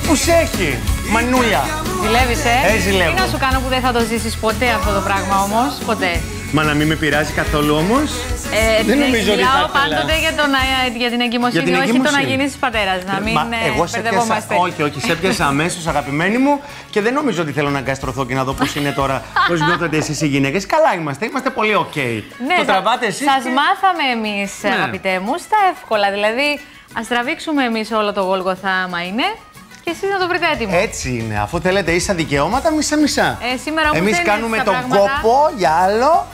Πού σε έχει, μανούλια. Ζηλεύεις, ζηλεύω. Τι να σου κάνω που δεν θα το ζήσεις ποτέ αυτό το πράγμα όμως, ποτέ. Μα να μην με πειράζει καθόλου όμως. Δεν νομίζω ότι θα μιλάω πάντοτε για την εγκυμοσύνη, όχι το να γίνεις πατέρας. Να μην μπερδευόμαστε. Όχι, σε έπιασα αμέσως, αγαπημένη μου, και δεν νομίζω ότι θέλω να αγκαστρωθώ και να δω πώς είναι τώρα, πώς νιώθετε εσείς οι γυναίκες. Καλά είμαστε πολύ οκ. Ναι, το τραβάτε εσείς. Σας μάθαμε εμείς, αγαπητέ μου, στα εύκολα. Δηλαδή, ας τραβήξουμε εμείς όλο το Γόλγοθα άμα είναι. Και εσείς να το βρείτε έτοιμο. Έτσι είναι. Αφού θέλετε ίσα δικαιώματα, μισά-μισά. Εμείς κάνουμε τον κόπο για άλλο.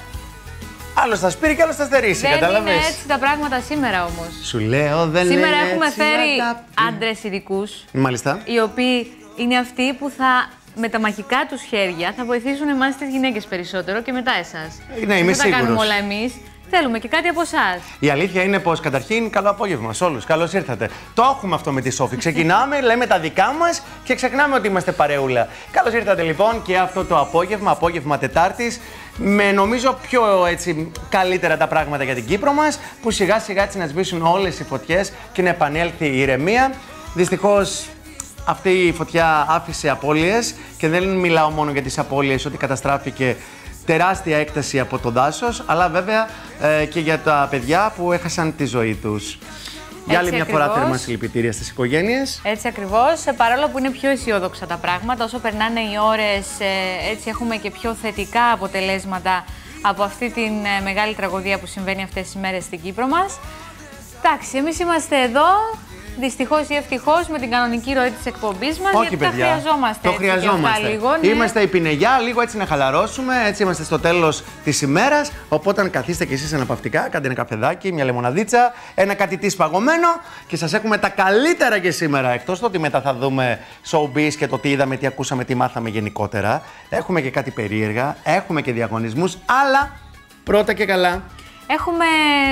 Άλλο θα σπείρει και άλλο θα στερήσει. Δεν καταλαβες. είναι έτσι τα πράγματα σήμερα όμως. Σου λέω, δεν είναι. Σήμερα έχουμε έτσι, φέρει άντρες ειδικούς. Μάλιστα. Οι οποίοι είναι αυτοί που με τα μαγικά τους χέρια θα βοηθήσουν εμάς τις γυναίκες περισσότερο και μετά εσάς. Ναι, είμαι δεν τα κάνουμε σίγουρος. όλα εμείς. Θέλουμε και κάτι από εσάς. Η αλήθεια είναι πως καταρχήν καλό απόγευμα σε όλους. Καλώς ήρθατε. Το έχουμε αυτό με τη Σόφη. Ξεκινάμε, λέμε τα δικά μας και ξεχνάμε ότι είμαστε παρεούλα. Καλώς ήρθατε λοιπόν και αυτό το απόγευμα Τετάρτης. Με νομίζω πιο έτσι καλύτερα τα πράγματα για την Κύπρο μας, που σιγά σιγά έτσι να σβήσουν όλες οι φωτιές και να επανέλθει η ηρεμία. Δυστυχώς αυτή η φωτιά άφησε απώλειες και δεν μιλάω μόνο για τις απώλειες ότι καταστράφηκε τεράστια έκταση από το δάσος, αλλά βέβαια και για τα παιδιά που έχασαν τη ζωή τους. Για άλλη μια φορά θερμά συλληπιτήρια στις οικογένειες. Έτσι ακριβώς, παρόλο που είναι πιο αισιόδοξα τα πράγματα, όσο περνάνε οι ώρες, έτσι έχουμε και πιο θετικά αποτελέσματα από αυτή την μεγάλη τραγωδία που συμβαίνει αυτές τις μέρες στην Κύπρο μας. Εντάξει, εμείς είμαστε εδώ. Δυστυχώς ή ευτυχώς με την κανονική ροή της εκπομπής μας. Όχι, γιατί παιδιά. Τα χρειαζόμαστε. Το χρειαζόμαστε. Λίγο, ναι. Είμαστε η πινεγιά, λίγο έτσι να χαλαρώσουμε. Έτσι είμαστε στο τέλος της ημέρας. Οπότε καθίστε κι εσείς αναπαυτικά, κάντε ένα καφεδάκι, μια λεμοναδίτσα, ένα κάτι τι παγωμένο και σας έχουμε τα καλύτερα και σήμερα. Εκτός το ότι μετά θα δούμε showbiz και το τι είδαμε, τι ακούσαμε, τι μάθαμε γενικότερα. Έχουμε και κάτι περίεργα, έχουμε και διαγωνισμούς, αλλά πρώτα και καλά. Έχουμε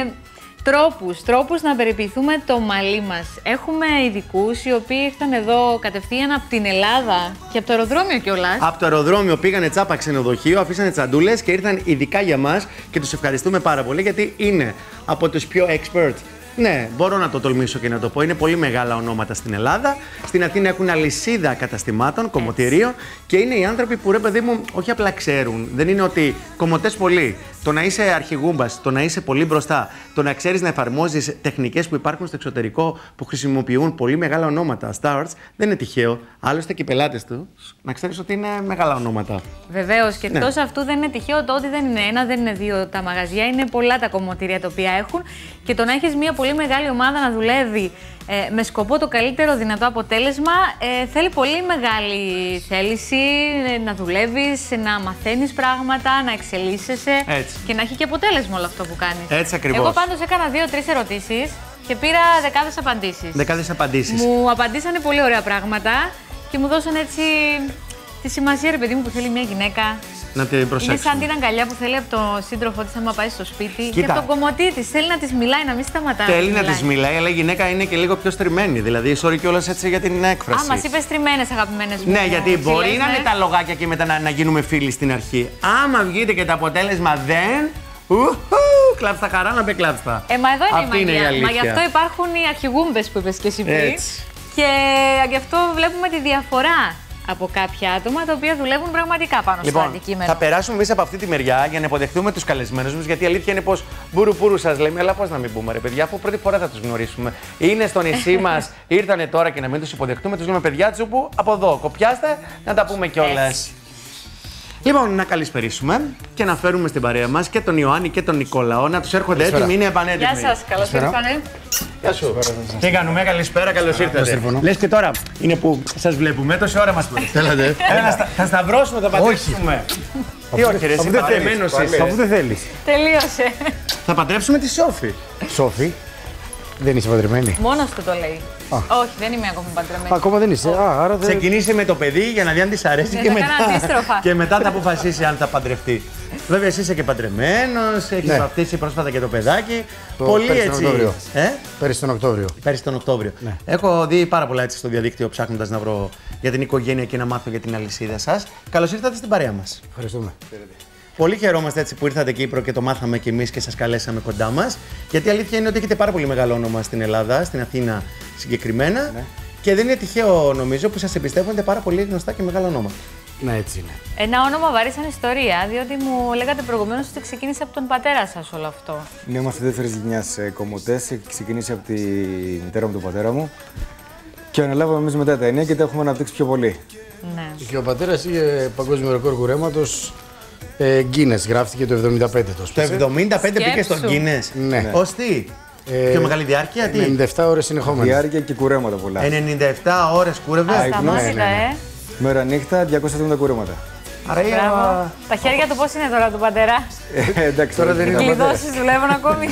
τρόπους να περιποιηθούμε το μαλλί μας. Έχουμε ειδικούς οι οποίοι ήρθαν εδώ κατευθείαν από την Ελλάδα και από το αεροδρόμιο κιόλας. Από το αεροδρόμιο πήγανε τσάπα ξενοδοχείο, αφήσανε τσαντούλες και ήρθαν ειδικά για μας και τους ευχαριστούμε πάρα πολύ γιατί είναι από τους πιο expert. Ναι, μπορώ να το τολμήσω και να το πω. Είναι πολύ μεγάλα ονόματα στην Ελλάδα. Στην Αθήνα έχουν αλυσίδα καταστημάτων, κομμωτηρίων και είναι οι άνθρωποι που ρε παιδί μου όχι απλά ξέρουν. Δεν είναι ότι κομμωτές πολύ. Το να είσαι αρχηγούμπας, το να είσαι πολύ μπροστά, το να ξέρεις να εφαρμόζεις τεχνικές που υπάρχουν στο εξωτερικό που χρησιμοποιούν πολύ μεγάλα ονόματα, stars, δεν είναι τυχαίο. Άλλωστε και οι πελάτες του, να ξέρεις ότι είναι μεγάλα ονόματα. Βεβαίως, και εκτός αυτού δεν είναι τυχαίο το ότι δεν είναι ένα, δεν είναι δύο τα μαγαζιά, είναι πολλά τα κομμωτήρια τα οποία έχουν και το να έχεις μια πολύ μεγάλη ομάδα να δουλεύει με σκοπό το καλύτερο δυνατό αποτέλεσμα θέλει πολύ μεγάλη θέληση να δουλεύεις, να μαθαίνεις πράγματα, να εξελίσσεσαι και να έχει και αποτέλεσμα όλο αυτό που κάνεις. Έτσι ακριβώς. Εγώ πάντως έκανα 2-3 ερωτήσεις και πήρα δεκάδες απαντήσεις. Δεκάδες απαντήσεις. Μου απαντήσανε πολύ ωραία πράγματα και μου δώσανε έτσι τη σημασία, ρε παιδί μου, που θέλει μια γυναίκα. Να την προσέξουμε. Είναι σαν την αγκαλιά που θέλει από τον σύντροφό της άμα πάει στο σπίτι. Κοίτα. Και από τον κομμωτή της. Θέλει να της μιλάει, να μην σταματάει. Θέλει να της μιλάει, αλλά η γυναίκα είναι και λίγο πιο στριμμένη. Δηλαδή, sorry κιόλας έτσι για την έκφραση. Μας είπες στριμμένες, αγαπημένες μου. Ναι, γιατί μπορεί να είναι τα λογάκια και μετά να γίνουμε φίλοι στην αρχή. Άμα βγείτε και το αποτέλεσμα δεν. Κλάψτα χαρά να πει κλάψτα. Μα εδώ αυτή είναι η μαγεία. Μα γι' αυτό υπάρχουν οι αρχηγούμπες που είπες και εσύ πριν. Και γι' αυτό βλέπουμε τη διαφορά από κάποια άτομα τα οποία δουλεύουν πραγματικά πάνω στο αντικείμενο. Θα περάσουμε εμείς από αυτή τη μεριά για να υποδεχτούμε τους καλεσμένους μας. Γιατί η αλήθεια είναι πως μπούρου σας λέμε, αλλά πώς να μην πούμε, ρε παιδιά, αφού πρώτη φορά θα τους γνωρίσουμε. Είναι στο νησί μας, ήρθανε τώρα και να μην τους υποδεχτούμε, τους λέμε παιδιά τσούπου από εδώ. Κοπιάστε να τα πούμε κιόλας. Λοιπόν, να καλησπερίσουμε και να φέρουμε στην παρέα μας και τον Ιωάννη και τον Νικόλαο. Να τους έρχονται έτοιμοι, είναι επανέτοιμοι. Γεια σας, καλώς ήρθατε. Γεια σου. Τι κάνουμε, καλησπέρα, καλώς ήρθατε. Λες και τώρα είναι που σας βλέπουμε, τόση ώρα μας Θέλετε. θα σταυρώσουμε, θα παντρέψουμε. Τι όχι, ρε, εσύ παντρεμένος είσαι. Αφού δεν θέλεις. Τελείωσε. Θα παντρέψουμε τη Σόφη. Σόφη, δεν είσαι παντρεμένη. Μόνος του το λέει. Όχι, δεν είμαι ακόμη παντρεμένη. Ακόμα δεν είσαι. Άρα δεν... Ξεκινήσει με το παιδί για να δει αν της αρέσει και μετά θα αποφασίσει αν θα παντρευτεί. Βέβαια, εσύ είσαι και παντρεμένος, έχεις βαφτίσει πρόσφατα και το παιδάκι. Πολύ πέρυσι έτσι. Τον Οκτώβριο. Πέρυσι τον Οκτώβριο. Πέρυσι τον Οκτώβριο. Ναι. Έχω δει πάρα πολλά έτσι στο διαδίκτυο ψάχνοντας να βρω για την οικογένεια και να μάθω για την αλυσίδα σας. Καλώς ήρθατε στην παρέα μας. Ευχαριστούμε. Πολύ χαιρόμαστε έτσι που ήρθατε Κύπρο και το μάθαμε κι εμείς και σας καλέσαμε κοντά μας. Γιατί η αλήθεια είναι ότι έχετε πάρα πολύ μεγάλο όνομα στην Ελλάδα, στην Αθήνα συγκεκριμένα. Ναι. Και δεν είναι τυχαίο, νομίζω, που σας εμπιστεύονται πάρα πολύ γνωστά και μεγάλα ονόματα. Ναι, έτσι είναι. Ένα όνομα βαρύ σαν ιστορία, διότι μου λέγατε προηγουμένως ότι ξεκίνησε από τον πατέρα σας όλο αυτό. Ναι, είμαστε δεύτερης γενιάς κομμωτές. Ξεκινήσει από τη μητέρα μου, τον πατέρα μου. Και αναλάβαμε εμείς μετά τα ενία και τα έχουμε αναπτύξει πιο πολύ. Ναι. Και ο πατέρας είχε παγκόσμιο ρεκόρ κουρέματος. Guinness, γράφτηκε το 75 το σπίτι. Το 75 πήγε στο Guinness. Ναι. Ως τι? Πιο μεγάλη διάρκεια, τι? 97 ώρες συνεχόμενες. Διάρκεια και κουρέματα πολλά. 97 ώρες κούρευε. Ασταμάτητα, Μέρα νύχτα, 270 κουρέματα. Άρα Μπράβο. Τα χέρια του πώς είναι τώρα του πατέρα? Εντάξει, Τώρα δεν είναι Κλειδώσεις δουλεύουν ακόμη.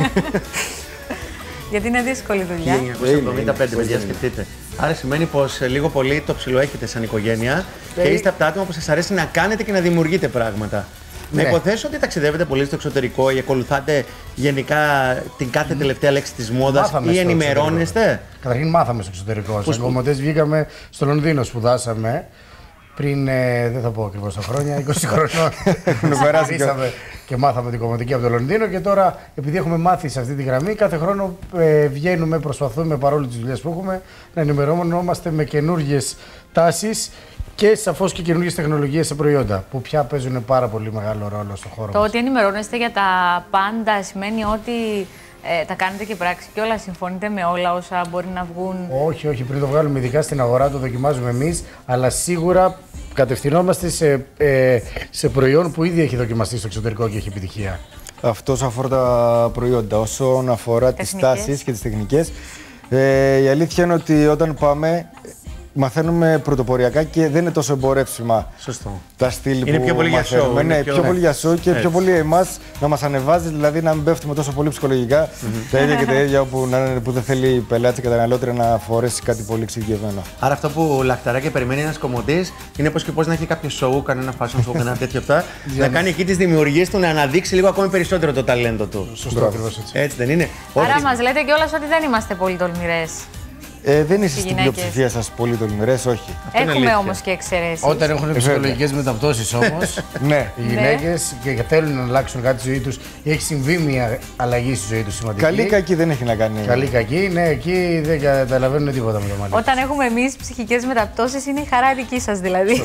Γιατί είναι δύσκολη δουλειά. 1975, παιδιά, σκεφτείτε. Άρα σημαίνει πως λίγο πολύ το ψιλοέχετε σαν οικογένεια και είστε από τα άτομα που σας αρέσει να κάνετε και να δημιουργείτε πράγματα. Να υποθέσω ότι ταξιδεύετε πολύ στο εξωτερικό ή ακολουθάτε γενικά την κάθε τελευταία λέξη της μόδας ή ενημερώνεστε. Καταρχήν μάθαμε στο εξωτερικό. Σαν κομμωτές βγήκαμε στο Λονδίνο, σπουδάσαμε. Πριν, δεν θα πω ακριβώς τα χρόνια, 20 χρονών. Περάσαμε και μάθαμε την κομμωτική από το Λονδίνο και τώρα, επειδή έχουμε μάθει σε αυτή τη γραμμή, κάθε χρόνο βγαίνουμε, προσπαθούμε παρόλο τις δουλειές που έχουμε να ενημερώνομαστε με καινούργιες τάσεις και σαφώς και καινούργιες τεχνολογίες σε προϊόντα που πια παίζουν πάρα πολύ μεγάλο ρόλο στον χώρο. Το ότι ενημερώνεστε για τα πάντα σημαίνει ότι τα κάνετε και πράξη και όλα, συμφωνείτε με όλα όσα μπορεί να βγουν? Όχι, όχι. Πριν το βγάλουμε ειδικά στην αγορά, το δοκιμάζουμε εμείς, αλλά σίγουρα κατευθυνόμαστε σε προϊόν που ήδη έχει δοκιμαστεί στο εξωτερικό και έχει επιτυχία. Αυτό όσον αφορά τα προϊόντα. Όσον αφορά τις τάσεις και τις τεχνικές, η αλήθεια είναι ότι όταν πάμε μαθαίνουμε πρωτοποριακά και δεν είναι τόσο εμπορεύσιμα. Σωστό. Τα στυλ Είναι που πιο πολύ για μαθαίνουμε. show. Ναι, πιο πολύ για show και πιο πολύ εμάς να μας ανεβάζει, δηλαδή να μην πέφτουμε τόσο πολύ ψυχολογικά. Τα ίδια και τα ίδια που δεν θέλει η πελάτη και καταναλώτρια να φορέσει κάτι πολύ εξειδικευμένο. Άρα αυτό που λαχταρά και περιμένει ένας κομμωτής είναι πώς και πώς να έχει κάποιο show, κανένα fashion show, κανένα τέτοιο αυτά, να κάνει εκεί τις δημιουργίες του, να αναδείξει λίγο ακόμη περισσότερο το ταλέντο του. Σωστό, ακριβώς έτσι. Έτσι δεν είναι? Άρα μας λέτε κιόλας ότι δεν είμαστε πολύ τολμηρές. Δεν είστε στην πλειοψηφία σας πολύ τολμηρές, όχι. Έχουμε όμως και εξαιρέσεις. Όταν έχουν ψυχολογικές μεταπτώσεις όμως, Ναι. οι γυναίκες και θέλουν να αλλάξουν κάτι στη ζωή τους ή έχει συμβεί μια αλλαγή στη ζωή τους σημαντική. Καλή ή κακή δεν έχει να κάνει. Καλή ή κακή, ναι, εκεί δεν καταλαβαίνουν τίποτα με το μαλλί. Όταν έχουμε εμείς ψυχικές μεταπτώσεις, είναι η χαρά δική σας δηλαδή.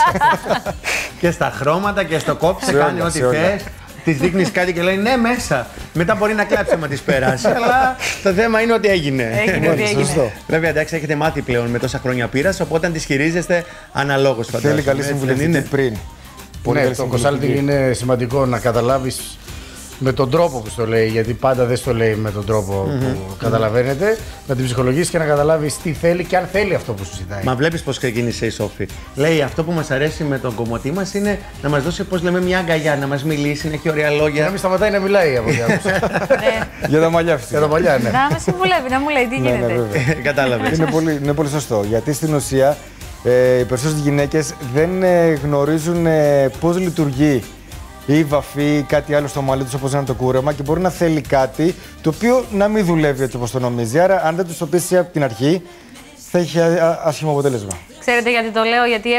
Και στα χρώματα και στο κόψε, κάνει ό,τι θες. Τη δείχνει κάτι και λέει ναι, μέσα. Μετά μπορεί να κλάψει άμα τη περάσει. Αλλά το θέμα είναι ότι έγινε. Σωστό. Βέβαια, εντάξει, έχετε μάθει πλέον με τόσα χρόνια πείρας, οπότε αν τη χειρίζεστε αναλόγως φαντάζομαι. Θέλει καλή συμβουλευτική πριν. Ναι, το consulting είναι σημαντικό να καταλάβεις με τον τρόπο που στο λέει, γιατί πάντα δεν στο λέει με τον τρόπο που καταλαβαίνετε, να την ψυχολογήσεις και να καταλάβεις τι θέλει και αν θέλει αυτό που σου ζητάει. Μα βλέπεις πώς ξεκίνησε η Σόφη. Λέει αυτό που μας αρέσει με τον κομμωτή μας είναι να μας δώσει, πώς λέμε, μια αγκαλιά, να μας μιλήσει, να έχει ωραία λόγια. Να μην σταματάει να μιλάει από ό,τι άκουσα. Για τα μαλλιά φυσικά. Για τα μαλλιά, ναι. Να με συμβουλεύει, να μου λέει τι γίνεται. Κατάλαβες. Είναι πολύ σωστό. Γιατί στην ουσία οι περισσότερες γυναίκες δεν γνωρίζουν πώς λειτουργεί ή βαφή ή κάτι άλλο στο μαλλί τους, όπως είναι το κούρεμα, και μπορεί να θέλει κάτι το οποίο να μην δουλεύει έτσι όπως το νομίζει. Άρα, αν δεν τους το πείσει από την αρχή, θα έχει άσχημο αποτέλεσμα. Ξέρετε γιατί το λέω? Γιατί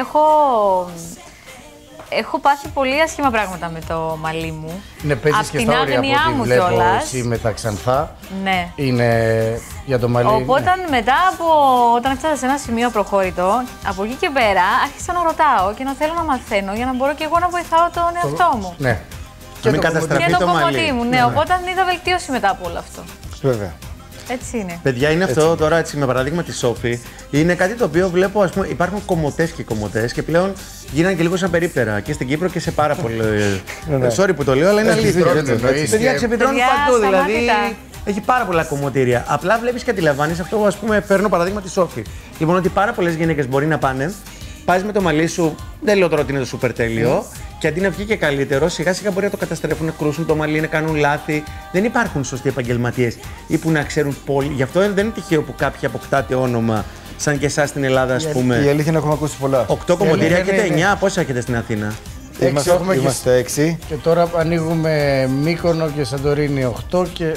έχω πάθει πολύ άσχημα πράγματα με το μαλλί μου. Ναι, παίζεις και στα όρια από ό,τι βλέπω εσύ με τα ξανθά. Ναι. Είναι για το μαλλί. Οπότε μετά όταν έφτασα σε ένα σημείο προχώρητο, από εκεί και πέρα άρχισα να ρωτάω και να θέλω να μαθαίνω για να μπορώ και εγώ να βοηθάω τον εαυτό μου. Ναι. Και μην καταστραφεί και το κομμωτή μαλλί. μου. Ναι, οπότε είδα βελτίωση μετά από όλο αυτό. Βέβαια. Έτσι είναι. Παιδιά, είναι αυτό τώρα έτσι, με παράδειγμα τη Σόφη. Είναι κάτι το οποίο βλέπω, ας πούμε, υπάρχουν κομμωτές και κομμωτές και πλέον γίνανε και λίγο σαν περίπτερα και στην Κύπρο και σε πάρα πολύ. Sorry που το λέω, αλλά είναι αλήθεια. Παιδιά, ξεπιτρώνουν παντού. Δηλαδή έχει πάρα πολλά κομμωτήρια. Απλά βλέπεις και αντιλαμβάνεις αυτό που, ας πούμε, παίρνω παράδειγμα τη Σόφη. Λοιπόν, ότι πάρα πολλές γυναίκες μπορεί να πάνε. Πας με το μαλλί σου, δεν λέω τώρα ότι είναι το σούπερ τέλειο, και αντί να βγει και καλύτερο, σιγά σιγά μπορεί να το καταστρέφουν, να κρούσουν το μαλλί, να κάνουν λάθη. Δεν υπάρχουν σωστοί επαγγελματίες ή που να ξέρουν πολύ. Γι' αυτό δεν είναι τυχαίο που κάποιοι αποκτάτε όνομα, σαν και εσάς στην Ελλάδα, ας πούμε. Η αλήθεια είναι έχουμε ακούσει πολλά. 8 κομμωτήρια έχετε, 9, πόσα έχετε στην Αθήνα? Είμαστε 6. Και τώρα ανοίγουμε Μύκονο και Σαντορίνη 8 και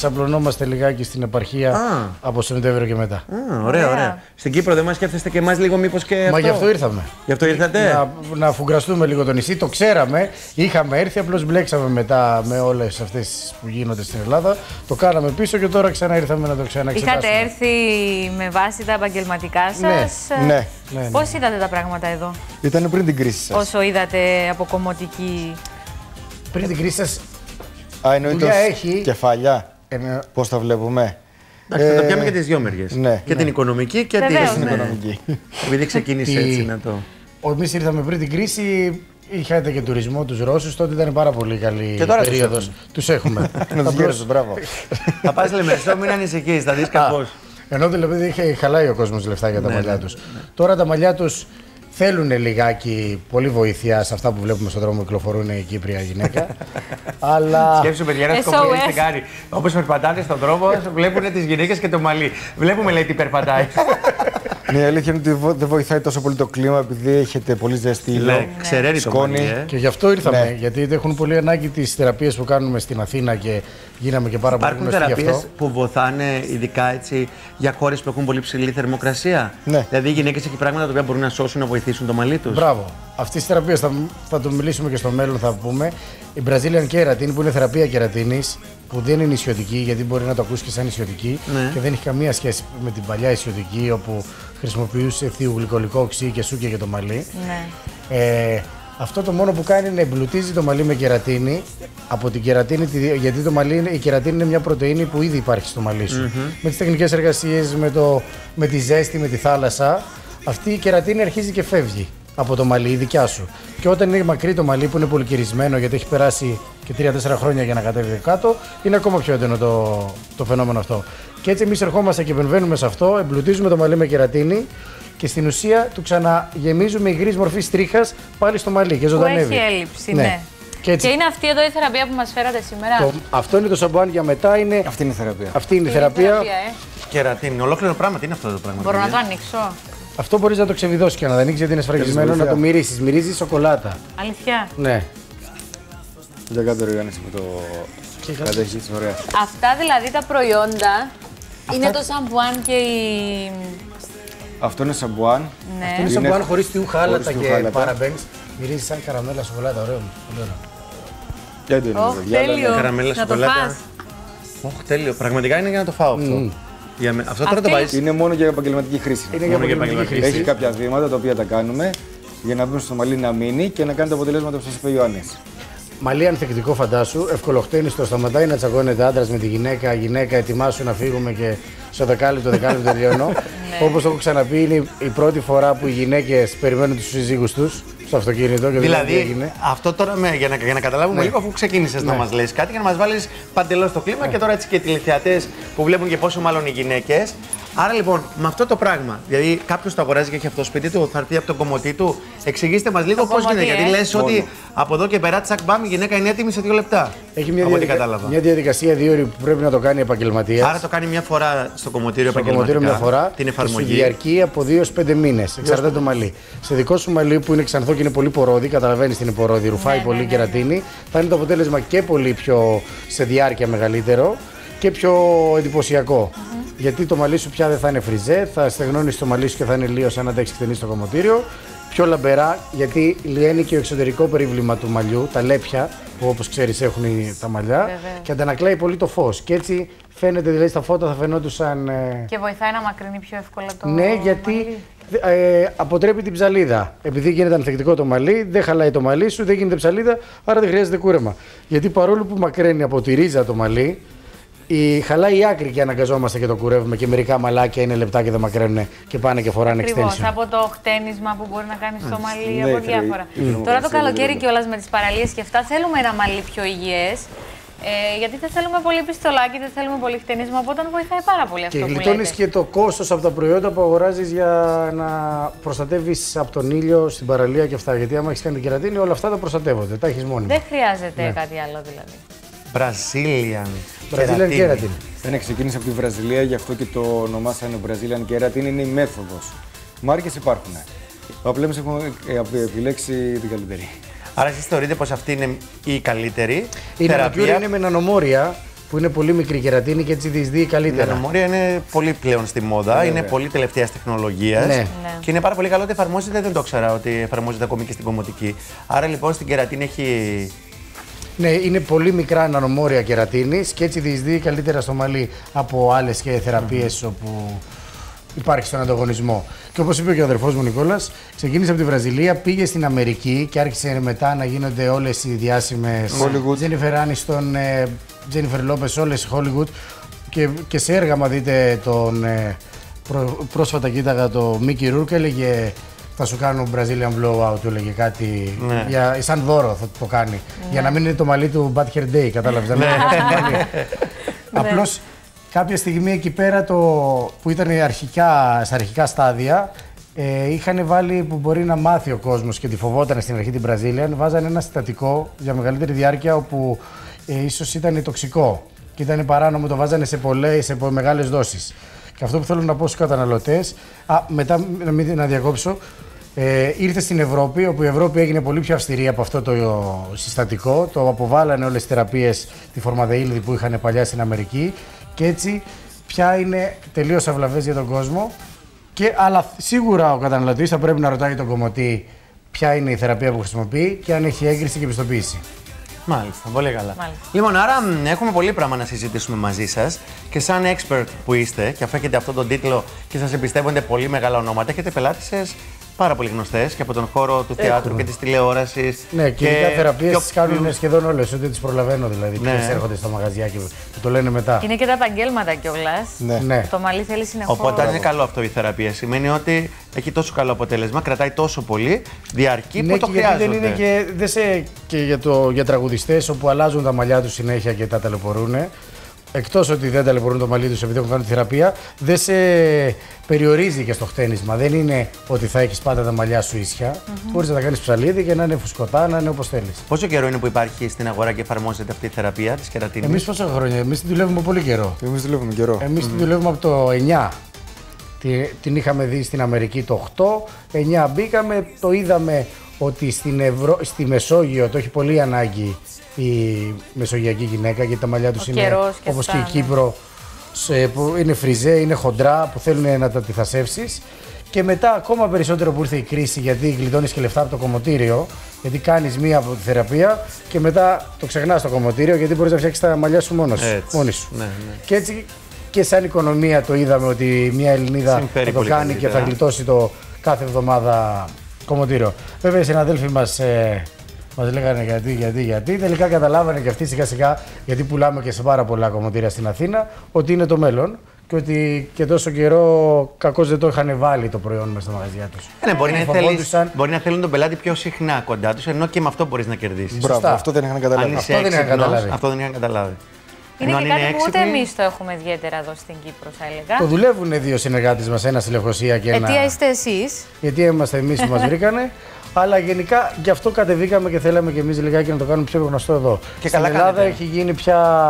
ξαπλωνόμαστε λιγάκι στην επαρχία από Σεπτέμβριο και μετά. Ωραία, ωραία. Στην Κύπρο δεν μας σκέφτεστε και εμάς λίγο μήπως και αυτό? Μα γι' αυτό ήρθαμε. Γι' αυτό ήρθατε? Να φουγκραστούμε λίγο το νησί. Το ξέραμε, είχαμε έρθει, απλώς μπλέξαμε μετά με όλες αυτές που γίνονται στην Ελλάδα. Το κάναμε πίσω και τώρα ξανά ήρθαμε να το ξαναεξετάσουμε. Είχατε έρθει με βάση τα επαγγελματικά σας. Ναι. Πώς είδατε τα πράγματα εδώ? Ήταν πριν την κρίση σας. Όσο είδατε από κομμωτική. Πριν την κρίση σας. Εννοείται κεφάλια. Πώς τα βλέπουμε? Εντάξει, θα τα πιάμε και τις δυο μεριές. Ναι. Και την οικονομική και την οικονομική. Επειδή ξεκίνησε έτσι να το. Εμείς ήρθαμε πριν την κρίση. Είχατε και τουρισμό, τους Ρώσους, τότε ήταν πάρα πολύ καλή περίοδος. Τους έχουμε. Να τους γύρω σας, μπράβο. Θα πας Λεμεσό, μην ανησυχείς, θα δεις κάπως. Ενώ δηλαδή είχε χαλάει ο κόσμος λεφτά για τα μαλλιά τους. Τώρα τα μαλλιά τους θέλουν λιγάκι πολύ βοήθεια σε αυτά που βλέπουμε στον δρόμο, κυκλοφορούν η Κύπρια γυναίκα. Αλλά. Σκέψου, παιδιά, ένα σκοπολί τι κάνει. Όπως περπατάνε στον δρόμο, βλέπουν τις γυναίκες και το μαλλί. Βλέπουμε, λέει, τι περπατάει. Ναι, η αλήθεια είναι ότι δεν βοηθάει τόσο πολύ το κλίμα επειδή έχετε πολύ ζέστη ήλιο. Ξεραίνει το μαλλί. Και γι' αυτό ήρθαμε. Γιατί έχουν πολύ ανάγκη τις θεραπείες που κάνουμε στην Αθήνα και γίναμε και πάρα πολύ γνωστοί γι' αυτό. Υπάρχουν θεραπείες που βοηθάνε ειδικά έτσι για χώρες που έχουν πολύ ψηλή θερμοκρασία. Ναι. Δηλαδή οι γυναίκες έχει πράγματα τα οποία μπορούν να σώσουν, να βοηθήσουν το μαλλί τους. Μπράβο. Αυτή τη θεραπεία θα το μιλήσουμε και στο μέλλον, θα πούμε. Η Brazilian Keratin, που είναι θεραπεία κερατίνης, που δεν είναι νησιωτική, γιατί μπορεί να το ακούσει και σαν νησιωτική και δεν έχει καμία σχέση με την παλιά νησιωτική, όπου χρησιμοποιούσε θειογλυκολικό οξύ και σούκια για το μαλλί. Ναι. Αυτό το μόνο που κάνει είναι εμπλουτίζει το μαλλί με κερατίνη. Από την κερατίνη, γιατί η κερατίνη είναι μια πρωτεΐνη που ήδη υπάρχει στο μαλλί σου. Με τις τεχνικές εργασίες, με τη ζέστη, με τη θάλασσα, αυτή η κερατίνη αρχίζει και φεύγει από το μαλλί, η δικιά σου. Και όταν είναι μακρύ το μαλλί που είναι πολυκυρισμένο, γιατί έχει περάσει και 3-4 χρόνια για να κατέβει κάτω, είναι ακόμα πιο έντονο το φαινόμενο αυτό. Και έτσι εμείς ερχόμαστε και επεμβαίνουμε σε αυτό, εμπλουτίζουμε το μαλλί με κερατίνη και στην ουσία του ξαναγεμίζουμε υγιής μορφή τρίχας πάλι στο μαλλί και ζωντανεύει. Που έχει έλλειψη, ναι. Και είναι αυτή εδώ η θεραπεία που μας φέρατε σήμερα. Αυτό είναι το σαμπουάν για μετά. Αυτή είναι η θεραπεία. Αυτή είναι η θεραπεία. Κερατίνη, ολόκληρο πράγμα, τι είναι αυτό το πράγμα? Μπορώ να το ανοίξω? Αυτό μπορείς να το ξεβιδώσεις και να το ανοίξεις γιατί είναι σφραγισμένο, να το μυρίσεις. Μυρίζει σοκολάτα. Αλήθεια? Ναι. Δεν κάτω οργάνωση που το κατέχεις, ωραία. Αυτά δηλαδή τα προϊόντα είναι το σαμπουάν και η... Αυτό είναι σαμπουάν. Ναι. Αυτό είναι σαμπουάν χωρίς τιού, χάλατα και παραμπένς. Μυρίζει σαν καραμέλα σοκολάτα, ωραίο. Δεν το είναι, τέλειο. Καραμέλα σοκολάτα. Όχι, τέλειο. Πραγματικά είναι για να το φάω αυτό. Αυτό τώρα το βάζεις. Είναι μόνο για επαγγελματική χρήση. Είναι για επαγγελματική χρήση. Έχει κάποια βήματα τα οποία τα κάνουμε για να μπουν στο μαλλί να μείνει και να κάνει τα αποτελέσματα που σας είπε ο Ιωάννης. Μαλλί ανθεκτικό, φαντάσου, ευκολοχτένιστο, σταματάει να τσακώνεται άντρας με τη γυναίκα. Γυναίκα, ετοιμάσου να φύγουμε και στο δεκάλεπτο τελειώνω. Όπως έχω ξαναπεί, είναι η πρώτη φορά που οι γυναίκες περιμένουν τους συζύγους τους στο αυτοκίνητο. Και δηλαδή, αυτό τώρα για να καταλάβουμε λίγο, αφού ξεκίνησες να μας λες κάτι, για να μας βάλεις παντελώς στο κλίμα και τώρα έτσι και οι τηλεθεατές που βλέπουν και πόσο μάλλον οι γυναίκες. Άρα λοιπόν, με αυτό το πράγμα, δηλαδή κάποιος το αγοράζει και έχει αυτό σπίτι του, θα έρθει από τον κομμωτή του, εξηγήστε μας λίγο πώς γίνεται. Γιατί λες ότι από εδώ και πέρα, τσακ μπαμ, η γυναίκα είναι έτοιμη σε 2 λεπτά. Έχει μια διαδικασία 2 ώρες που πρέπει να το κάνει επαγγελματίας. Άρα το κάνει μια φορά στο κομμωτήριο επαγγελματικά. Μια φορά, την εφαρμογή. Στη διαρκεί από 2 έως 5 μήνες. Εξαρτάται το μαλλί. Σε δικό σου μαλλί που είναι ξανθό και είναι πολύ πορόδι, καταλαβαίνεις την πορόδι, ρουφάει πολύ κερατίνη, θα είναι το αποτέλεσμα και πολύ πιο σε διάρκεια μεγαλύτερο και πιο εντυπωσιακό. Γιατί το μαλλί σου πια δεν θα είναι φριζέ, θα στεγνώνεις το μαλλί σου και θα είναι λίγο σαν να τα έχεις εκτενήσει στο κομμωτήριο. Πιο λαμπερά, γιατί λιένει και το εξωτερικό περίβλημα του μαλλιού, τα λέπια, που όπως ξέρεις έχουν τα μαλλιά, και αντανακλάει πολύ το φως. Και έτσι φαίνεται, δηλαδή στα φώτα θα φαινόντουσαν. Και βοηθάει να μακρύνει πιο εύκολα το ναι, μαλλί. γιατί αποτρέπει την ψαλίδα. Επειδή γίνεται ανθεκτικό το μαλλί, δεν χαλάει το μαλλί σου, δεν γίνεται ψαλίδα, άρα δεν χρειάζεται κούρεμα. Γιατί παρόλο που μακραίνει από τη ρίζα το μαλλί, χαλάει η άκρη και αναγκαζόμαστε και το κουρεύουμε και μερικά μαλάκια είναι λεπτά και δεν μακραίνουν και πάνε και φοράνε extension. Από το χτένισμα που μπορεί να κάνει στο μαλλί, από διάφορα. Τώρα το καλοκαίρι κιόλας με τις παραλίες και αυτά θέλουμε ένα μαλλί πιο υγιές. Γιατί δεν θέλουμε πολύ πιστολάκι, δεν θέλουμε πολύ χτενίσμα, οπότε βοηθάει πάρα πολύ αυτό που λέτε. Και γλιτώνεις και το κόστος από τα προϊόντα που αγοράζεις για να προστατεύεις από τον ήλιο στην παραλία και αυτά. Γιατί άμα έχεις κάνει την κερατίνη, όλα αυτά τα προστατεύονται, τα έχεις μόνιμα. Δεν χρειάζεται κάτι άλλο δηλαδή. Brazilian Keratin. Δεν ξεκίνησε από τη Βραζιλία, γι' αυτό και το ονομάσανε Brazilian Keratin, είναι η μέθοδος. Μάρκες υπάρχουν. Απλά εμείς έχουμε επιλέξει την καλύτερη. Άρα εσείς θεωρείτε πως αυτή είναι η καλύτερη η θεραπεία? Είναι με νανομόρια που είναι πολύ μικρή κερατίνη και έτσι διεισδύει Η καλύτερα. ανεμόρια είναι πολύ πλέον στη μόδα, είναι πολύ τελευταία τεχνολογία. Ναι. Και είναι πάρα πολύ καλό ότι εφαρμόζεται, δεν το ήξερα ότι εφαρμόζεται ακόμη και στην κομμωτική. Άρα λοιπόν στην κερατίνη έχει. Ναι, είναι πολύ μικρά ανεμόρια κερατίνης και έτσι διεισδύει καλύτερα στο μαλλί από άλλες και θεραπείες όπου υπάρχει στον ανταγωνισμό. Και όπως είπε και ο αδερφός μου Νικόλας, ξεκίνησε από τη Βραζιλία, πήγε στην Αμερική και άρχισε μετά να γίνονται όλες οι διάσημες Τζένιφερ Άνιστον, Τζένιφερ Λόπες, όλες οι Hollywood και σε έργα, μα δείτε τον πρόσφατα κοίταγα το Mickey Rourke, έλεγε θα σου κάνω Brazilian blowout, του έλεγε κάτι, σαν δώρο θα το κάνει, για να μην είναι το μαλλί του Bad Hair Day, κατάλαβες, Απλώς κάποια στιγμή εκεί πέρα που ήταν στα αρχικά στάδια, είχαν βάλει που μπορεί να μάθει ο κόσμος και τη φοβόταν στην αρχή την Brazilian, βάζανε ένα συστατικό για μεγαλύτερη διάρκεια όπου ίσως ήταν τοξικό και ήταν παράνομο, το βάζανε σε μεγάλες δόσεις. Και αυτό που θέλω να πω στους καταναλωτές, μετά να διακόψω, ήρθε στην Ευρώπη, όπου η Ευρώπη έγινε πολύ πιο αυστηρή από αυτό το συστατικό, το αποβάλανε όλες τις θεραπείες, τη φορμαδεΐλδη που είχαν παλιά στην Αμερική και έτσι πια είναι τελείως αυλαβές για τον κόσμο. Αλλά σίγουρα ο καταναλωτής θα πρέπει να ρωτάει τον κομμωτή ποια είναι η θεραπεία που χρησιμοποιεί και αν έχει έγκριση και πιστοποίηση. Μάλιστα, πολύ καλά. Μάλιστα. Λοιπόν, άρα έχουμε πολύ πράγμα να συζητήσουμε μαζί σας και σαν expert που είστε και αφού έχετε αυτόν τον τίτλο και σας εμπιστεύονται πολύ μεγάλα ονόματα, έχετε πελάτησες πάρα πολύ γνωστές και από τον χώρο του θεάτρου και της τηλεόρασης. Ναι, και οι θεραπείες τις κάνουν σχεδόν όλες, ούτε τις προλαβαίνω δηλαδή. Ποιες έρχονται στα μαγαζιά και το λένε μετά. Είναι και τα επαγγέλματα κιόλας. Ναι. Το μαλλί θέλει συνεχώς. Οπότε, αν είναι καλό αυτό η θεραπεία, σημαίνει ότι έχει τόσο καλό αποτέλεσμα, κρατάει τόσο πολύ, διαρκεί που το χρειάζεται. Δεν είναι και για τραγουδιστές όπου αλλάζουν τα μαλλιά τους συνέχεια και τα ταλαιπωρούν. Εκτός ότι δεν ταλαιπωρούν το μαλλί τους επειδή έχουν κάνει τη θεραπεία, δεν σε περιορίζει και στο χτένισμα. Δεν είναι ότι θα έχεις πάντα τα μαλλιά σου ίσια. Μπορείς να τα κάνεις ψαλίδι και να είναι φουσκωτά, να είναι όπως θέλεις. Πόσο καιρό είναι που υπάρχει στην αγορά και εφαρμόζεται αυτή η θεραπεία της κερατίνης? Εμείς πόσα χρόνια, εμείς τη δουλεύουμε πολύ καιρό. Εμείς δουλεύουμε καιρό. Εμείς τη δουλεύουμε από το 9. Την είχαμε δει στην Αμερική το 8, 9 μπήκαμε, το είδαμε ότι στη Μεσόγειο το έχει πολύ ανάγκη η μεσογειακή γυναίκα, γιατί τα μαλλιά τους είναι όπως και η Κύπρο, που είναι φριζέ, είναι χοντρά, που θέλουν να τα αντιθασεύσεις. Και μετά ακόμα περισσότερο που ήρθε η κρίση, γιατί γλιτώνεις και λεφτά από το κομμωτήριο, γιατί κάνεις μία από τη θεραπεία και μετά το ξεχνάς το κομμωτήριο, γιατί μπορείς να φτιάξεις τα μαλλιά σου μόνη σου. Ναι. Και έτσι και σαν οικονομία το είδαμε ότι μια Ελληνίδα θα το κάνει και θα γλιτώσει το κάθε εβδομάδα κομμωτήριο. Βέβαια οι συναδέλφοι μας λέγανε γιατί. Τελικά καταλάβανε και αυτοί σιγά σιγά, γιατί πουλάμε και σε πάρα πολλά κομμωτήρια στην Αθήνα, ότι είναι το μέλλον και ότι και τόσο καιρό κακώς δεν το είχαν βάλει το προϊόν μέσα στα μαγαζιά τους. Ναι, μπορεί να θέλουν τον πελάτη πιο συχνά κοντά τους, ενώ και με αυτό μπορείς να κερδίσεις. Μπράβο, αυτό δεν είχαν καταλάβει. Αυτό δεν είχαν καταλάβει. Είναι και κάτι που ούτε εμείς το έχουμε ιδιαίτερα εδώ στην Κύπρο, θα έλεγα. Το δουλεύουν δύο συνεργάτες μας, ένα στη Λευκοσία και ένα. Αιτία είστε εσείς. Γιατί είμαστε εμείς που μας βρήκανε. Αλλά γενικά γι' αυτό κατεβήκαμε και θέλαμε και εμείς λιγάκι να το κάνουμε πιο γνωστό εδώ. Και στην Ελλάδα έχει γίνει πια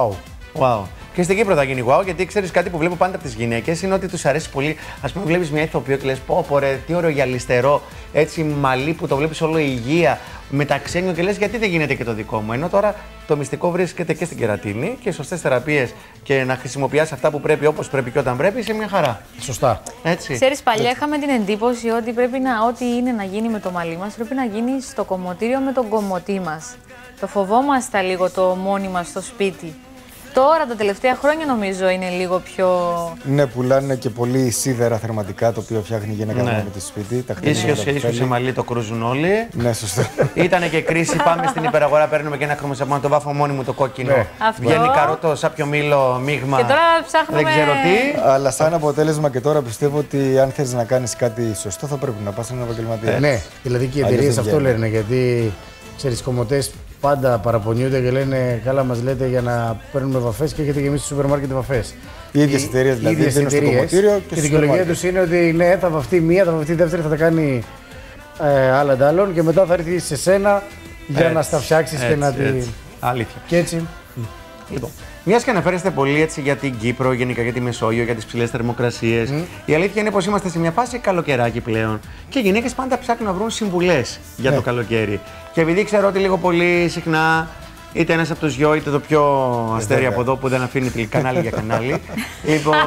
wow. Και στην Κύπρο θα γίνει wow, γιατί ξέρεις κάτι που βλέπω πάντα από τις γυναίκες είναι ότι τους αρέσει πολύ. Ας πούμε, βλέπεις μια ηθοποιό και λες: πω ρε, τι ωραίο γυαλιστερό, έτσι μαλλί που το βλέπεις όλο υγεία, μεταξένιο και λες: γιατί δεν γίνεται και το δικό μου. Ενώ τώρα το μυστικό βρίσκεται και στην κερατίνη και σωστές θεραπείες και να χρησιμοποιάς αυτά που πρέπει όπως πρέπει και όταν πρέπει, είσαι μια χαρά. Σωστά. Έτσι. Ξέρεις, παλιά είχαμε την εντύπωση ότι ό,τι είναι να γίνει με το μαλλί μας πρέπει να γίνει στο κομμωτήριο με τον κομμωτή μας. Το φοβόμαστε λίγο το μόνοι μας στο σπίτι. Τώρα τα τελευταία χρόνια νομίζω είναι λίγο πιο. Ναι, πουλάνε και πολύ σίδερα θερματικά, το οποίο φτιάχνει η γυναίκα με το σπίτι. Ίσιο μαλλί το κρούζουν όλοι. Ναι, σωστά. Ήτανε και κρίση, πάμε στην υπεραγορά, παίρνουμε και ένα χρωμοσαπό, το βάφω μόνοι μου το κόκκινο. Ναι. Βγαίνει καρότο, σάπιο μήλο, μείγμα. Και τώρα ψάχνουμε. Δεν ξέρω τι. Αλλά σαν αποτέλεσμα και τώρα πιστεύω ότι αν θες να κάνεις κάτι σωστό, θα πρέπει να πας σε έναν επαγγελματία. Ναι, δηλαδή και οι εταιρείες αυτό λένε, γιατί ξέρεις, κομμωτές πάντα παραπονιούνται και λένε: καλά, μας λέτε για να παίρνουμε βαφές και έχετε και εμείς στο σούπερ μάρκετ βαφές. Οι ίδιες εταιρείες δηλαδή δίνουν στο κομμωτήριο και η δικαιολογία τους είναι ότι ναι, θα βαφτεί μία, θα βαφτεί δεύτερη, θα τα κάνει άλλα αντάλλων και μετά θα έρθει σε σένα για να στα φτιάξεις και να τη. Αλήθεια. Και έτσι. Λοιπόν, μιας και αναφέρεστε πολύ έτσι για την Κύπρο, γενικά για τη Μεσόγειο, για τις ψηλές θερμοκρασίες, η αλήθεια είναι πως είμαστε σε μια φάση καλοκαιράκι πλέον και οι γυναίκες πάντα ψάχνουν να βρουν συμβουλές για το καλοκαίρι. Και επειδή ξέρω ότι λίγο πολύ συχνά είτε ένας από τους δυο, είτε το πιο αστέρι από εδώ που δεν αφήνει κανάλι για κανάλι. Λοιπόν.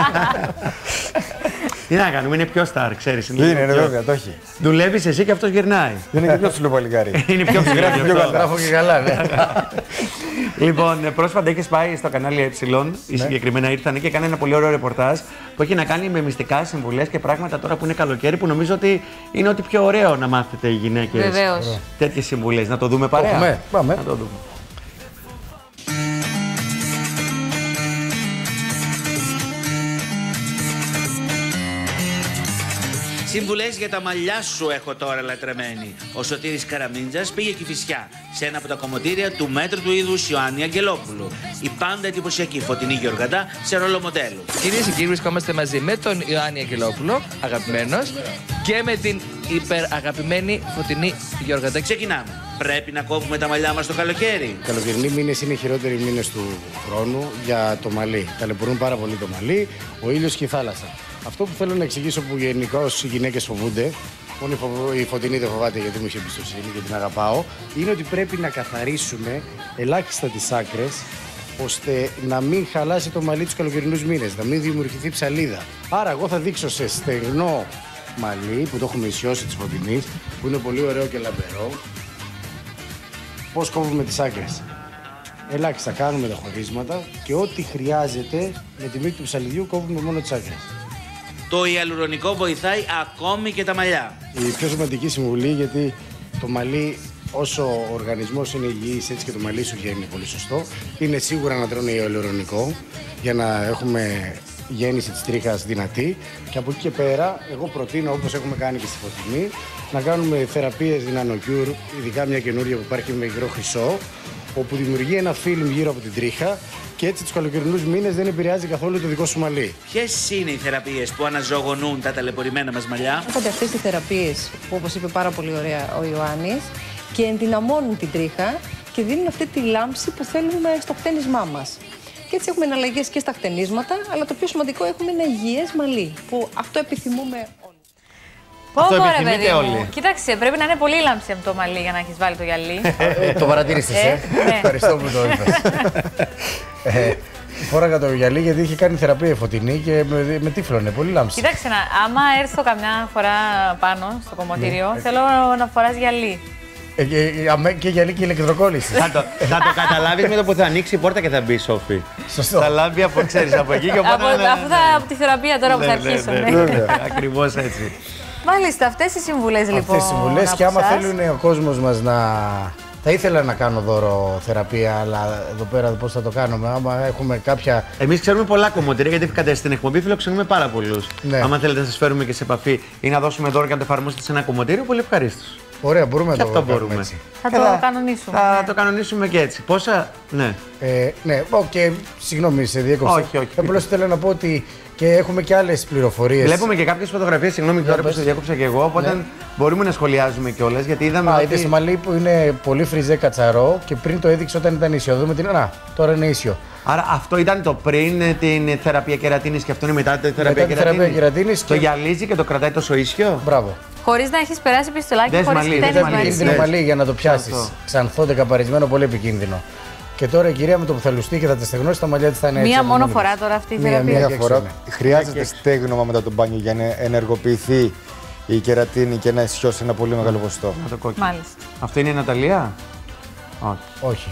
Τι να κάνουμε, είναι πιο star, ξέρεις. Είναι βέβαια, το έχει. Δουλεύεις εσύ και αυτός γυρνάει. Είναι και πιο ψηλό παλικάρι. Είναι πιο ψηλό. Γράφω και καλά, ναι. Λοιπόν, πρόσφατα έχεις πάει στο κανάλι ή συγκεκριμένα ήρθανε και έκανε ένα πολύ ωραίο ρεπορτάζ που έχει να κάνει με μυστικά συμβουλές και πράγματα τώρα που είναι καλοκαίρι που νομίζω ότι είναι ό,τι πιο ωραίο να μάθετε οι γυναίκες. Βεβαίως. Τέτοιες συμβουλές. Να το δούμε παρέα. Πάμε. Να το δούμε. Συμβουλές για τα μαλλιά σου έχω τώρα, λατρεμένη. Ο Σωτήρης Καραμίντζας πήγε Κηφισιά σε ένα από τα κομμωτήρια του μέτρου του είδους Ιωάννη Αγγελόπουλου. Η πάντα εντυπωσιακή Φωτεινή Γεωργαντά σε ρόλο μοντέλου. Κυρίες και κύριοι, βρισκόμαστε μαζί με τον Ιωάννη Αγγελόπουλο, αγαπημένος, και με την υπεραγαπημένη Φωτεινή Γεωργαντά. Ξεκινάμε. Πρέπει να κόβουμε τα μαλλιά μας το καλοκαίρι. Οι καλοκαιρινοί μήνες είναι οι χειρότεροι μήνες του χρόνου για το μαλλί. Ταλαιπωρούν πάρα πολύ το μαλλί, ο ήλιος και η θάλασσα. Αυτό που θέλω να εξηγήσω που γενικώς οι γυναίκες φοβούνται, μόνο η Φωτεινή δεν φοβάται γιατί μου έχει εμπιστοσύνη και την αγαπάω, είναι ότι πρέπει να καθαρίσουμε ελάχιστα τις άκρες ώστε να μην χαλάσει το μαλλί τους καλοκαιρινούς μήνες, να μην δημιουργηθεί ψαλίδα. Άρα, εγώ θα δείξω σε στεγνό μαλλί που το έχουμε ισιώσει της Φωτεινής, που είναι πολύ ωραίο και λαμπερό, πώς κόβουμε τις άκρες. Ελάχιστα κάνουμε τα χωρίσματα και ό,τι χρειάζεται με τη μύτη του ψαλιδιού κόβουμε μόνο τις άκρες. Το ιαλουρονικό βοηθάει ακόμη και τα μαλλιά. Η πιο σημαντική συμβουλή, γιατί το μαλλί, όσο ο οργανισμός είναι υγιής, έτσι και το μαλλί σου είναι πολύ σωστό, είναι σίγουρα να τρώνε ιαλουρονικό για να έχουμε γέννηση της τρίχας δυνατή. Και από εκεί και πέρα, εγώ προτείνω, όπως έχουμε κάνει και στη Φωτεινή, να κάνουμε θεραπείες Nano-Cure, ειδικά μια καινούργια που υπάρχει με υγρό χρυσό, όπου δημιουργεί ένα φιλμ γύρω από την τρίχα και έτσι τους καλοκαιρινούς μήνες δεν επηρεάζει καθόλου το δικό σου μαλλί. Ποιες είναι οι θεραπείες που αναζωογονούν τα ταλαιπωρημένα μας μαλλιά? Έρχονται αυτές οι θεραπείες που, όπως είπε πάρα πολύ ωραία ο Ιωάννης, και ενδυναμώνουν την τρίχα και δίνουν αυτή τη λάμψη που θέλουμε στο χτένισμά μας. Και έτσι έχουμε εναλλαγές και στα χτενίσματα, αλλά το πιο σημαντικό, έχουμε ένα υγιές μαλλί, που αυτό επιθυμούμε όλοι. Αυτό Πω, ρε επιθυμείτε παιδί μου. όλοι. Κοίταξε, πρέπει να είναι πολύ λάμψη από το μαλλί για να έχεις βάλει το γυαλί. Το παρατήρησες, ναι. Ευχαριστώ που το είπες. Φόραγα το γυαλί γιατί είχε κάνει θεραπεία η Φωτεινή και με τύφλωνε, πολύ λάμψη. Κοίταξε, άμα έρθω καμιά φορά πάνω στο κομμωτήριο, θέλω να φοράς γυαλί. Και γυαλί και ηλεκτροκόλληση. Θα το καταλάβεις με το που θα ανοίξει η πόρτα και θα μπει η Σόφη. Σωστό. Θα λάβει από, ξέρεις, από εκεί και οπότε... Αφού από τη θεραπεία τώρα που θα αρχίσω. Ακριβώς έτσι. Μάλιστα, αυτές οι συμβουλές λοιπόν. Αυτές οι συμβουλές και άμα θέλουν ο κόσμος μας να... Θα ήθελα να κάνω δώρο θεραπεία, αλλά εδώ πέρα πώς θα το κάνουμε, άμα έχουμε κάποια... Εμείς ξέρουμε πολλά κομμωτήρια, γιατί κατά στην εκπομπή φιλοξενούμε πάρα πολλούς. Ναι. Άμα θέλετε να σας φέρουμε και σε επαφή ή να δώσουμε δώρο και να το εφαρμόσετε σε ένα κομμωτήριο, πολύ ευχαρίστως. Ωραία, μπορούμε να Και το αυτό κάνουμε μπορούμε. έτσι. Θα το κανονίσουμε. Θα ναι. το κανονίσουμε και έτσι. Πόσα, ναι. Ναι, και συγγνώμη, σε διέκοψα. Όχι. Απλώς θέλω να πω ότι και έχουμε και άλλες πληροφορίες. Βλέπουμε και κάποιες φωτογραφίες, συγγνώμη τώρα που σε διάκοψα και εγώ, οπότε μπορούμε να σχολιάζουμε κιόλας, γιατί είδαμε Είδες το μαλλί που είναι πολύ φριζέ κατσαρό και πριν το έδειξε όταν ήταν ίσιο. Δούμε την... τώρα είναι ίσιο. Άρα αυτό ήταν το πριν την θεραπεία κερατίνης και αυτό είναι μετά τη θεραπεία κερατίνης. Το γυαλίζει και το κρατάει τόσο ίσιο. Μπράβο. Χωρίς να έχεις περάσει πιστολάκι, Δες χωρίς μαλλί, χτένισμα. δες μαλλί. Είναι μαλλί για να το πιάσεις. Ξανθό, δεκαπαρισμένο, πολύ επικίνδυνο. Και τώρα η κυρία με το που θα λουστεί και θα τα στεγνώσει, τα μαλλιά της θα είναι έτσι. Μία μόνο φορά τώρα αυτή η θεραπεία. Μία φορά. Χρειάζεται στέγνομα μετά τον μπάνιο για να ενεργοποιηθεί η κερατίνη και να ισιώσει ένα πολύ μεγάλο ποσοστό. Να το κόκκινο. Μάλιστα. Αυτό είναι η Ναταλία. Όχι.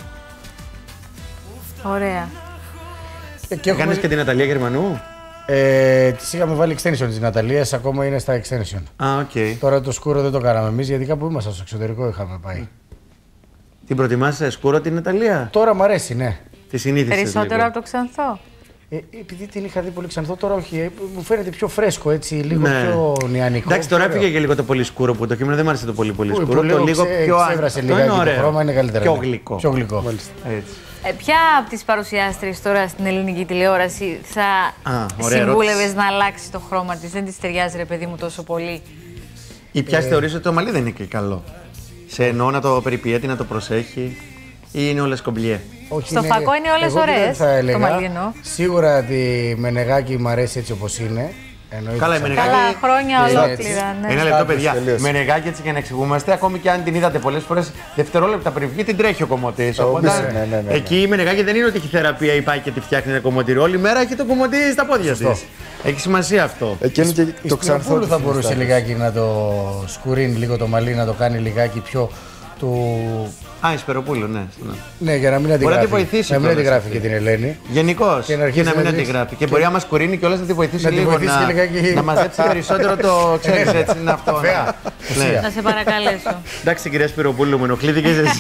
Ωραία. Και Κάνεις και την Ναταλία Γερμανού. Της είχαμε βάλει extension της Ναταλίας, ακόμα είναι στα extension. Οκ. Τώρα το σκούρο δεν το κάναμε εμείς γιατί κάπου ήμασταν στο εξωτερικό είχαμε πάει. Την προτιμάς σκούρο την Ναταλία. Τώρα μ' αρέσει, ναι. Τη συνείδησες Περισσότερο λίγο. από το ξανθό. Επειδή την είχα δει πολύ ξανθό, τώρα όχι. Μου φαίνεται πιο φρέσκο, έτσι, λίγο Ναι. πιο νεανικό. Εντάξει, τώρα ωραίο. έφυγε και λίγο το πολύ σκούρο που το κείμενο δεν μου άρεσε το πολύ Που σκούρο. Το λίγο λίγο πιο ξέβρασε αυτό λιγάκι είναι το ωραίο. χρώμα, είναι καλύτερα. Πιο ναι. γλυκό. Πιο γλυκό. Έτσι. Ποια από τις παρουσιάστριες τώρα στην ελληνική τηλεόραση θα ωραία συμβούλευες ερώτηση. να αλλάξει το χρώμα της? Δεν της ταιριάζει, ρε παιδί μου, τόσο πολύ. Ή πια θεωρείς ότι το μαλλί δεν είναι και καλό. Σε εννοώ να το περιποιέται, να το προσέχει, ή είναι όλες κομπλιέ. Όχι, Στο φακό είναι όλες εγώ ωραίες, δεν θα έλεγα. το μαλλί εννοώ. Σίγουρα τη Μενεγάκη μου αρέσει έτσι όπως είναι. Καλά, η Μενεγάκη. Καλά, χρόνια ολόκληρα. Ναι. Ένα λεπτό, παιδιά. τελείως. Μενεγάκη, έτσι για να εξηγούμαστε, ακόμη και αν την είδατε πολλές φορές, δευτερόλεπτα πριν βγει, την τρέχει ο κομμωτής. Οπότε ναι. εκεί η Μενεγάκη δεν είναι ότι έχει θεραπεία ή πάει και τη φτιάχνει ένα κομμωτήριο. Όλη μέρα έχει το κομμωτή στα πόδια της. Έχει σημασία αυτό. Εκείνη και το ξανθό θα μπορούσε λιγάκι να το σκουρίνει λίγο το μαλλί, να το κάνει λιγάκι πιο του. Α, η Σπεροπούλου, ναι. Ναι, για να μην αντιγράφει. Μπορεί να τη βοηθήσει. Να μην αντιγράφει και την Ελένη. Γενικώς. Και να μην αντιγράφει. Και μπορεί να μας κουρίνει και όλα να τη βοηθήσει λίγο. Να μαζέψει περισσότερο το. Ξέρεις, έτσι είναι αυτό. Να σε παρακαλέσω. Εντάξει, κυρία Σπεροπούλου, μου ενοχλήθηκες εσύ.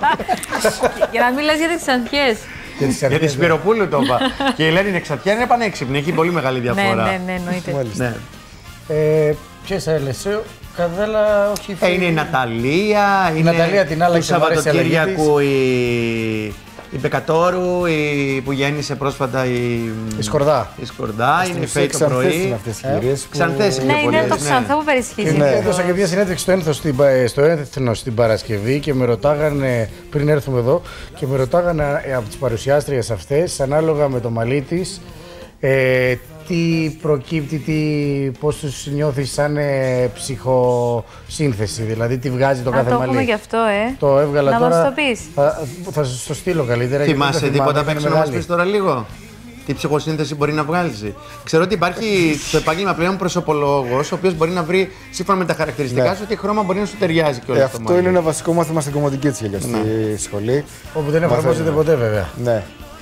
Για να μην λες για τις ξανθιές. Για τη Σπυροπούλου το είπα. Και η Ελένη είναι εξαρτιά, είναι πανέξυπνη, έχει πολύ μεγάλη διαφορά. Ναι, εννοείται. Ποιες άλλες, Καδέλα, όχι. Είναι η Ναταλία, η Ναταλία την άλλα του Σαββατοκύριακου η Μπεκατόρου, που γέννησε πρόσφατα η Σκορδά. Η Σκορδά, είναι η Φέη το πρωί. Ξανθές είναι πολλές. Ναι, είναι το ξανθό που περισχύζει. Έδωσα και μια συνέντευξη στο Έθνος την Παρασκευή και με ρωτάγανε, πριν έρθουμε εδώ, και με ρωτάγανε από τις παρουσιάστριες αυτές, ανάλογα με το μαλλί της, τι προκύπτει, πώς τους νιώθεις σαν ψυχοσύνθεση, δηλαδή τι βγάζει το κάθε μαλλί. Το έχουμε γι' αυτό, Το έβγαλα να τώρα. Να μας το πεις. Θα σας το στείλω καλύτερα. Θυμάσαι τίποτα απ' έξω να μας πεις τώρα λίγο? Τι ψυχοσύνθεση μπορεί να βγάλει? Ξέρω ότι υπάρχει στο επάγγελμα πλέον προσωπολόγος, ο οποίος μπορεί να βρει σύμφωνα με τα χαρακτηριστικά σου τι χρώμα μπορεί να σου ταιριάζει και όλα αυτά. Αυτό είναι ένα βασικό μάθημα στην κομμωτική έτσι για στη σχολή. Όπου δεν εφαρμόζεται ποτέ, βέβαια. Ναι.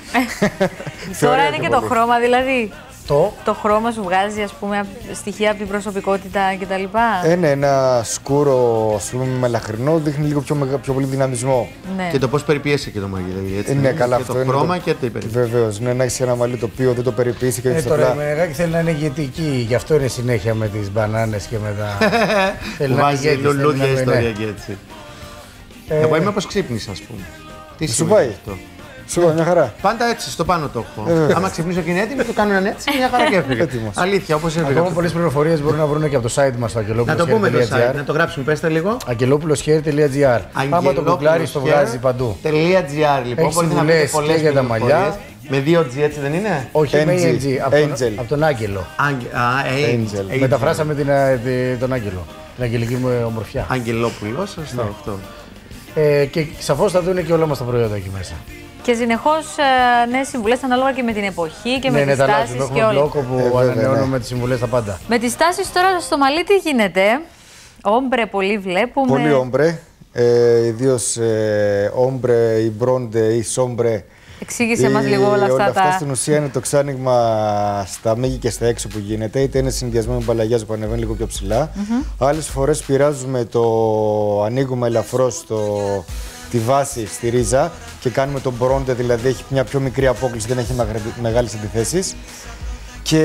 Τώρα είναι και το χρώμα, δηλαδή. Το χρώμα σου βγάζει, ας πούμε, στοιχεία από την προσωπικότητα κτλ. Ναι, ένα σκούρο, ας πούμε, μελαχρινό δείχνει λίγο πιο πολύ δυναμισμό. Ναι. Και το πώς περιποιέσαι και το μαλλί, δηλαδή. Έτσι, ναι, καλά, και αυτό το είναι χρώμα και τι περιποιέσαι. Βεβαίως, ναι, να έχεις ένα μαλλί το οποίο δεν το περιποιήσει και όχι. Τώρα η Μενεγάκη θέλει να είναι ηγετική, γι' αυτό είναι συνέχεια με τις μπανάνες και με τα. Βάζει λουλούδια ιστορία και έτσι. Εγώ είμαι όπως ξύπνης, ας πούμε. Τι σου πάει αυτό? Σου πάει μια χαρά. Πάντα έτσι, στο πάνω το έχω. Άμα ξυπνήσω και είναι έτοιμη, το κάνω έναν έτσι, μια χαρά και έφυγε. Αλήθεια, όπως έφυγε. Ακόμα πολλές πληροφορίες μπορούν να βρουν και από το site μας στο αγγελόπουλο. Να το πούμε το site, να το γράψουμε, πέστε λίγο. Αγγελόπουλοσhair.gr. Άμα το κουκλάρεις το βγάζει παντού. .gr, λοιπόν, μπορείτε να βρείτε πολλές για τα μαλλιά. Με 2G, έτσι δεν είναι? Όχι, με Angel. Από τον Άγγελο. Angel. Μεταφράσαμε τον Άγγελο. Την αγγελική μου ομορφιά. Αγγελόπουλο, σωστό αυτό. Και σαφώς θα δουν και όλα μας τα προϊόντα εκεί μέσα. Και συνεχώς νέες συμβουλές ανάλογα και με την εποχή και με τις τάσεις και όλα. Έχουμε μπλόκο που ανανεώνουμε τις συμβουλές τα πάντα. Με τις τάσεις τώρα στο μαλλί τι γίνεται? Όμπρε πολύ βλέπουμε. Πολύ όμπρε. Ιδίως όμπρε ή μπρόντε ή σόμπρε. Εξήγησε μας λίγο όλα αυτά. Αυτά στην ουσία είναι το ξάνοιγμα στα μύγη και στα έξω που γίνεται. Είτε είναι συνδυασμένο με μπαλαγιάζ που ανεβαίνει λίγο πιο ψηλά. Άλλες φορές πειράζουμε ανοίγουμε ελαφρώς τη βάση στη ρίζα και κάνουμε τον μπρόντε, δηλαδή έχει μια πιο μικρή απόκληση, δεν έχει μεγάλες αντιθέσεις. Και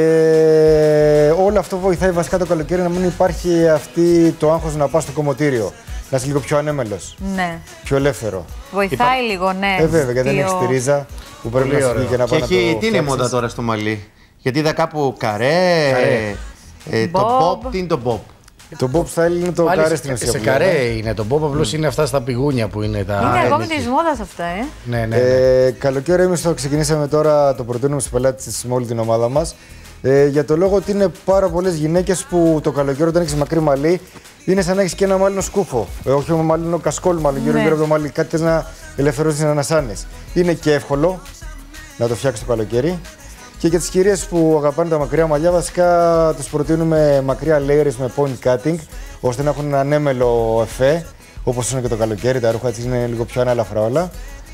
όλο αυτό βοηθάει βασικά το καλοκαίρι να μην υπάρχει το άγχος να πας στο κομμωτήριο. Να είσαι λίγο πιο ανέμελος. Ναι. Πιο ελεύθερο. Βοηθάει λίγο, ναι. Βέβαια, γιατί δεν έχει τη ρίζα που πρέπει να σου βγει και να πάει να το φτιάξεις. Τι είναι η μόδα τώρα στο μαλλί? Γιατί είδα κάπου καρέ. Το bob, τι είναι το bob? Το bob style είναι το καρέ στην ουσία. Σε καρέ είναι το bob, απλώς είναι αυτά στα πηγούνια που είναι τα. Είναι ακόμη της μόδας αυτά, Ναι. Καλοκαίρι εμείς το ξεκινήσαμε τώρα, το προτείνουμε στους πελάτες με όλη την ομάδα μας. Για το λόγο ότι είναι πάρα πολλές γυναίκες που το καλοκαίρι όταν έχεις μακρύ μαλλί είναι σαν να έχεις και ένα μάλλον σκούφο. Όχι μάλλον κασκόλ, μάλλον γύρω από το μαλλί. Κάτι θες να ελευθερώσεις, να ανασάνεις. Είναι και εύκολο να το φτιάξεις το καλοκαίρι. Και για τις κυρίες που αγαπάνε τα μακριά μαλλιά, βασικά τους προτείνουμε μακριά layers με point cutting, ώστε να έχουν ένα ανέμελο εφέ, όπως είναι και το καλοκαίρι. Τα ρούχα έτσι είναι λίγο πιο ανέλαφρα όλα.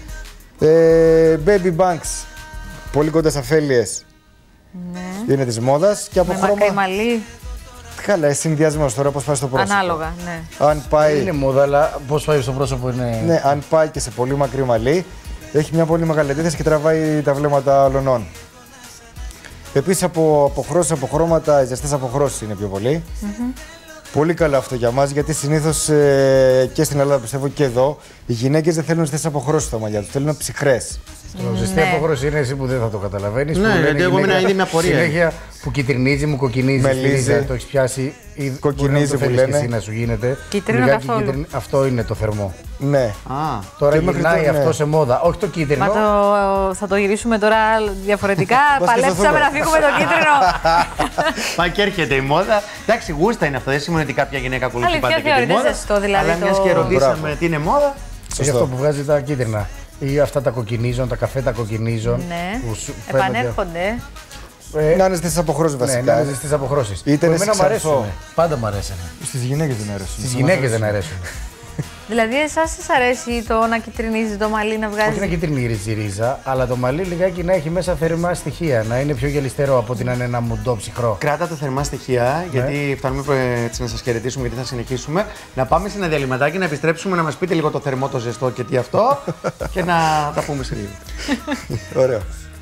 Baby banks, πολύ κοντά στις αφέλειες. Ναι. Είναι της μόδας και από με χρώμα. Μακρύ μαλλί. Καλά, συνδυασμένος τώρα, πώς πάει στο πρόσωπο. Ανάλογα, ναι. Αν πάει. Είναι μόδα, αλλά πώς πάει στο πρόσωπο είναι. Ναι, αν πάει και σε πολύ μακρύ μαλλί, έχει μια πολύ μεγάλη αντίθεση και τραβάει τα βλέμματα ολονών. Επίσης από αποχρώσεις, αποχρώματα, οι ζεστές αποχρώσεις είναι πιο πολύ. Πολύ καλό αυτό για μας, γιατί συνήθως και στην Ελλάδα, πιστεύω και εδώ, οι γυναίκες δεν θέλουν ζεστές αποχρώσεις στα μαλλιά τους, θέλουν ψυχρές. Ζεστή απόχρωση είναι εσύ που δεν θα το καταλαβαίνεις. Ναι, γιατί εγώ ήμουν ήδη με απορία. Συνέχεια που κυτρινίζει, μου κοκκινίζει. Μελίζει. Το έχεις πιάσει. Κοκκινίζει που λένε. Να σου γίνεται. Κίτρινο καθόλου. Αυτό είναι το θερμό. Ναι. Τώρα γυρνάει αυτό σε μόδα. Όχι το κίτρινο. Μα θα το γυρίσουμε τώρα διαφορετικά. Παλέψαμε να φύγουμε το κίτρινο. Μα και έρχεται η μόδα. Εντάξει, γούστα είναι αυτό. Δεν σημαίνει ότι κάποια γυναίκα ακολουθεί πάντα και τη μόδα. Ζεστό, δηλαδή, αλλά μιας και ρωτήσαμε τι είναι μόδα. Είναι αυτό που βγάζει τα κίτρινα. Ή αυτά τα κοκκινίζουν, τα καφέ τα κοκκινίζουν. Ναι. Επανέρχονται. Να είναι στις αποχρώσεις βασικά. Ναι, να είναι στις αποχρώσεις. Είτε εμένα μου αρέσουν. Πάντα μου αρέσουν. Στις γυναίκες δεν αρέσουν. Στις γυναίκες δεν αρέσουν. Δηλαδή, εσάς σας αρέσει το να κυτρινίζει το μαλλί, να βγάζει. Όχι να κυτρινίζει η ρίζα, αλλά το μαλλί λιγάκι να έχει μέσα θερμά στοιχεία. Να είναι πιο γελιστερό από ότι να είναι ένα μουντό ψυχρό. Κράτα τα θερμά στοιχεία, γιατί φτάνουμε έτσι να σας χαιρετήσουμε, γιατί θα συνεχίσουμε. Να πάμε σε ένα διαλυματάκι, να επιστρέψουμε να μας πείτε λίγο το θερμό, το ζεστό και τι αυτό και να τα πούμε σε λίγο. Ωραίο.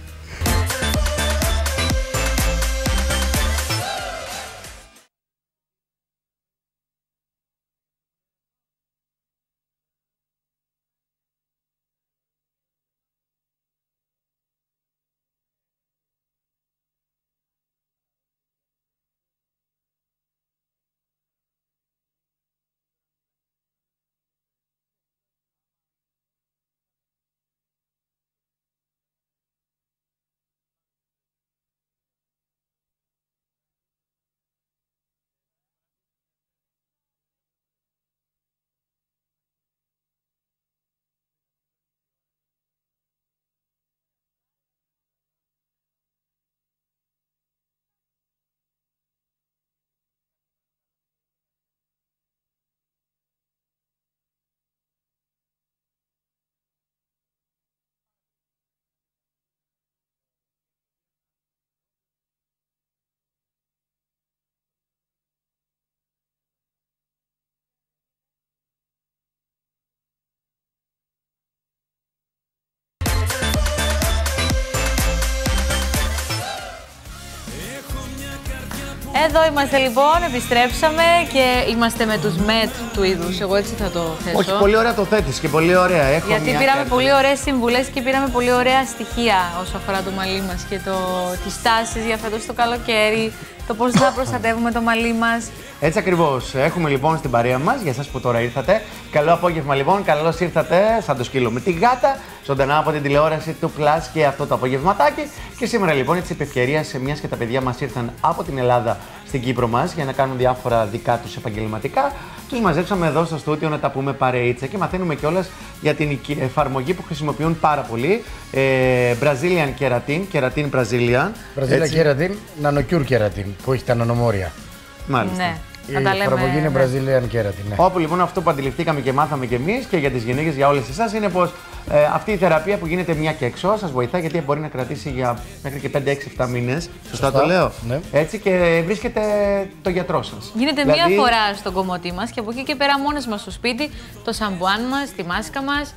Εδώ είμαστε λοιπόν, επιστρέψαμε και είμαστε με τους μετ του είδους. Εγώ έτσι θα το θέσω. Όχι, πολύ ωραία το θέτεις και πολύ ωραία. Γιατί πήραμε πολύ ωραίες συμβουλές και πήραμε πολύ ωραία στοιχεία όσο αφορά το μαλλί μας και τις τάσεις για φέτος το καλοκαίρι, το πώς θα προστατεύουμε το μαλλί μας. Έτσι ακριβώς. Έχουμε λοιπόν στην παρέα μας, για εσάς που τώρα ήρθατε. Καλό απόγευμα λοιπόν, καλώς ήρθατε σαν το σκύλο με τη γάτα, ζωντανά από την τηλεόραση του Plus και αυτό το απογευματάκι. Και σήμερα λοιπόν, έτσι επ' ευκαιρίας, μιας και τα παιδιά μας ήρθαν από την Ελλάδα στην Κύπρο μας για να κάνουν διάφορα δικά τους επαγγελματικά, τους μαζέψαμε εδώ στο στούντιο να τα πούμε παρεΐτσα και μαθαίνουμε κιόλας για την εφαρμογή που χρησιμοποιούν πάρα πολύ. Brazilian Keratin, Keratin Brazilian. Brazilian Keratin, Nanocure Keratin, που έχει τα νανομόρια. Μάλιστα. Ναι. Η εφαρμογή είναι Brazilian Keratin. Ναι. Όπου λοιπόν αυτό που αντιληφθήκαμε και μάθαμε κι εμείς και για τις γυναίκες, για όλες εσάς, είναι πως αυτή η θεραπεία που γίνεται μια και έξω σας βοηθάει, γιατί μπορεί να κρατήσει για μέχρι και 5-6-7 μήνες. Σωστά το λέω. Ναι. Έτσι, και βρίσκεται το γιατρό σας. Γίνεται δηλαδή μία φορά στον κομμωτή μας και από εκεί και πέρα μόνες μας στο σπίτι, το σαμπουάν μας, τη μάσκα μας.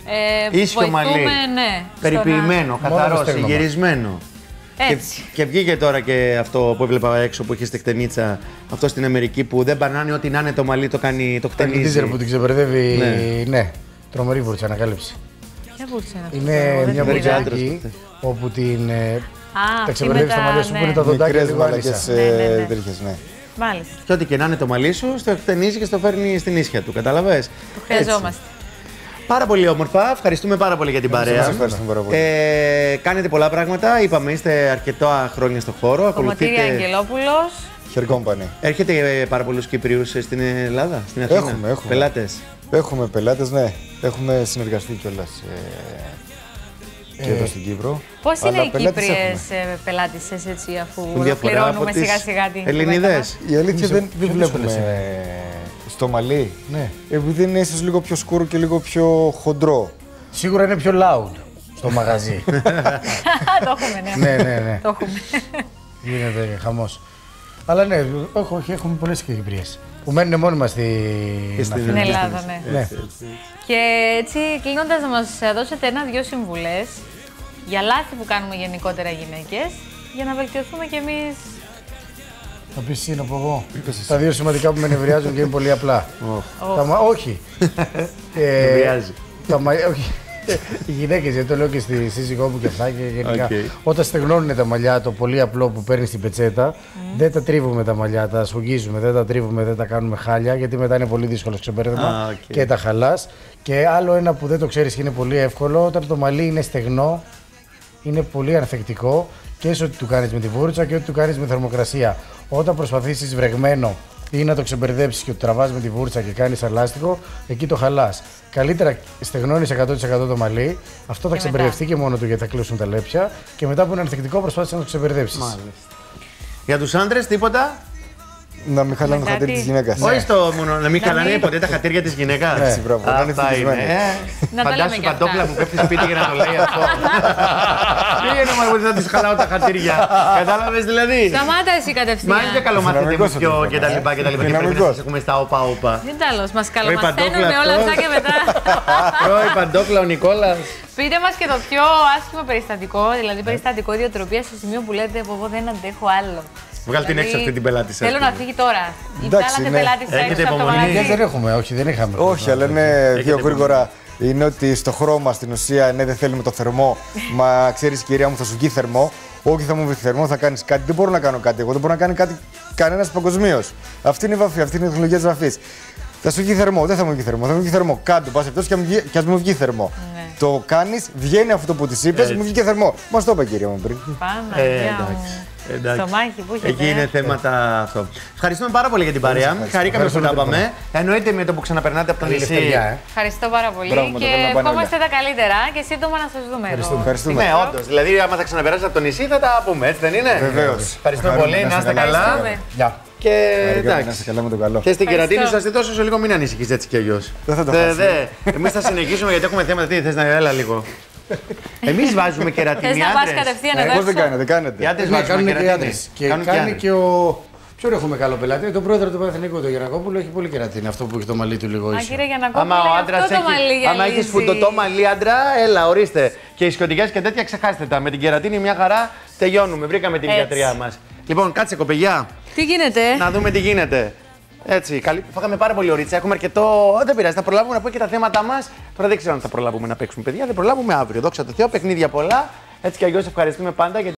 Ίσιο μαλλί. Ναι, περιποιημένο, καθαρό, γυρισμένο. Έτσι. Και βγήκε τώρα και αυτό που έβλεπα έξω που είχε στεκτενίτσα, αυτό στην Αμερική, που δεν πανάνε ό,τι να είναι το μαλλί, το κάνει, το χτενίζει. Το τίζερ που την ξεπερδεύει, ναι. Τρομερή βούρτσα, ανακάλυψη. Ποια βούρτσα είναι αυτή? Είναι μια βούρτσα εκεί, όπου την τα ξεπερδεύει στο μαλλί σου, που είναι τα δοντάκια λίγο άλυσσα. Ναι. Μάλιστα. Και ό,τι και να είναι το μαλλί σου, στο χτενίζει και στο φέρνει στην ίσια του, κατάλαβες. Το χρειαζόμαστε. Πάρα πολύ όμορφα. Ευχαριστούμε πάρα πολύ για την παρέα. Κάνετε πολλά πράγματα. Είπαμε, είστε αρκετά χρόνια στο χώρο. Κομμωτήρια Αγγελόπουλος. Hair Company. Έρχεται πάρα πολλούς Κυπρίους στην Ελλάδα, στην Αθήνα. Έχουμε. Πελάτες. Έχουμε πελάτες, ναι. Έχουμε συνεργαστεί κιόλας και εδώ στην Κύπρο. Πώς είναι οι Κύπριες πελάτησες, έτσι, αφού ολοκληρώνουμε σιγά-σιγά την Ελληνίδες. Η αλήθεια δεν βλέπουμε στο μαλλί. Ναι. Επειδή είναι ίσως λίγο πιο σκούρο και λίγο πιο χοντρό. Σίγουρα είναι πιο loud στο μαγαζί. Το έχουμε, ναι. Το έχουμε. Γίνεται χαμός. Αλλά ναι, έχουμε πολλές Κυπρίες που μένουν μόνοι μας στην Ελλάδα, ναι. Και έτσι, κλείνοντας, να μας δώσετε ένα-δυο συμβουλές για λάθη που κάνουμε γενικότερα γυναίκες, για να βελτιωθούμε κι εμείς. Θα πεις εσύ, να πω εγώ. Τα δύο σημαντικά που με νευριάζουν και είναι πολύ απλά. Όχι. Νευριάζει. Όχι. Οι γυναίκες, γιατί το λέω και στη σύζυγό μου και αυτά και γενικά. Όταν στεγνώνουν τα μαλλιά, το πολύ απλό που παίρνει στην πετσέτα, δεν τα τρίβουμε τα μαλλιά, τα σφουγγίζουμε, δεν τα τρίβουμε, δεν τα κάνουμε χάλια, γιατί μετά είναι πολύ δύσκολο ξεμπέρδεμα και τα χαλάς. Και άλλο ένα που δεν το ξέρεις και είναι πολύ εύκολο, όταν το μαλλί είναι στεγνό, είναι πολύ ανθεκτικό και ό,τι του κάνεις με τη βούρτσα και ό,τι του κάνεις με θερμοκρασία. Όταν προσπαθήσεις βρεγμένο ή να το ξεμπερδέψεις και το τραβάς με τη βούρτσα και κάνεις αλάστικο, εκεί το χαλάς. Καλύτερα στεγνώνεις 100% το μαλλί, αυτό θα ξεμπερδευτεί και μόνο του γιατί θα κλείσουν τα λέπια και μετά που είναι ανθεκτικό προσπάθησε να το ξεμπερδέψεις. Για τους άντρες, τίποτα. Να μην χαλάνε το χατήρι της γυναίκας. Όχι μόνο να μην χαλάνε ποτέ τα χατήρια της γυναίκας. Έτσι, μπράβο. Να είναι ευτυχισμένοι. Φαντάσου παντόφλα που πέφτει σπίτι για να το λέει αυτό. Τι εννοώ εγώ ότι θα της χαλάω τα χατήρια. Κατάλαβες δηλαδή. Σταμάτα εσύ κατευθείαν. Μα είναι και καλομαθητικό και τα λοιπά και τα λοιπά. Και πρέπει να σας έχουμε στα όπα. Δεν τέλος, μας καλομαθαίνουμε όλα αυτά και μετά. Τρώει παντόφλα ο Νικόλας. Πείτε μας και το πιο άσχημο περιστατικό, δηλαδή περιστατικό ιδιοτροπία στο σημείο που λέτε εγώ δεν αντέχω άλλο. Βγάλει την έξω αυτή την πελάτη σας. Θέλω να φύγει τώρα. Ή βγάλατε πελάτη σας έξω από το μαγαζί. Δεν έχουμε, όχι, δεν είχαμε. Όχι, αλλά είναι δύο γρήγορα. Είναι ότι στο χρώμα στην ουσία, ναι, δεν θέλουμε το θερμό. Μα ξέρεις, κυρία μου, θα σου βγει θερμό. Όχι, θα μου βγει θερμό, θα κάνεις κάτι. Δεν μπορώ να κάνω κάτι. Εγώ δεν μπορώ να κάνει κάτι κανένας παγκοσμίως. Αυτή είναι η βαφή, αυτή είναι η τεχνολογία της βαφής. Θα σου βγει θερμό, δεν θα μου βγει θερμό. Θα μου βγει θερμό. Κάντο, πας εκτός και ας μου βγει θερμό. Ναι. Το κάνεις, βγαίνει αυτό που της είπες, μου βγήκε θερμό. Μας το είπε, κυρία μου πριν. Εντάξει. Στο μάχη που έχετε. Εκεί είναι θέματα αυτό. Ευχαριστούμε πάρα πολύ για την παρέα. Χαρήκαμε που τα είπαμε. Εννοείται με το που ξαναπερνάτε από το νησί. Ευχαριστώ πάρα πολύ και ευχόμαστε τα καλύτερα και σύντομα να σας δούμε εδώ. Ευχαριστούμε. Ναι, όντως. Δηλαδή, άμα θα ξαναπεράσετε από το νησί, θα τα πούμε, έτσι δεν είναι? Βεβαίως. Ευχαριστούμε πολύ. Να είστε καλά. Και εντάξει. Και στην Κερατίνη σας ζητώ όσο λίγο μην ανησυχείς έτσι κι αλλιώς. Δεν θα το χάσω. Εμείς θα συνεχίσουμε γιατί έχουμε θέματα. Τι θες να έλα λίγο. Εμείς βάζουμε κερατίνη. Θες να πας κατευθείαν εδώ? Πώς δεν κάνετε, κάνετε. Οι άντρες βάζουμε κερατίνη. Και κάνει και ο. Ποιον έχουμε καλό πελάτη, τον πρόεδρο του Παναθηναϊκού, τον Γιαννακόπουλο, έχει πολύ κερατίνη. Αυτό που έχει το μαλλί του λίγο ίσο. Κύριε Γιαννακόπουλο, αυτό το μαλλί. Άμα έχεις φουντωτό μαλλί άντρα, έλα, ορίστε. Και οι σκοτεινιές και τέτοια ξεχάστε τα. Με την κερατίνη μια χαρά τελειώνουμε. Βρήκαμε την γιατριά μας. Λοιπόν, κάτσε κοπελιά. Τι γίνεται? Να δούμε τι γίνεται. Έτσι, φάγαμε πάρα πολύ ωρίτσα. Έχουμε αρκετό. Δεν πειράζει, θα προλάβουμε να πούμε και τα θέματα μας. Τώρα δεν ξέρω αν θα προλάβουμε να παίξουμε, παιδιά. Δεν προλάβουμε αύριο. Δόξα τω Θεώ, παιχνίδια πολλά. Έτσι κι αλλιώς ευχαριστούμε πάντα.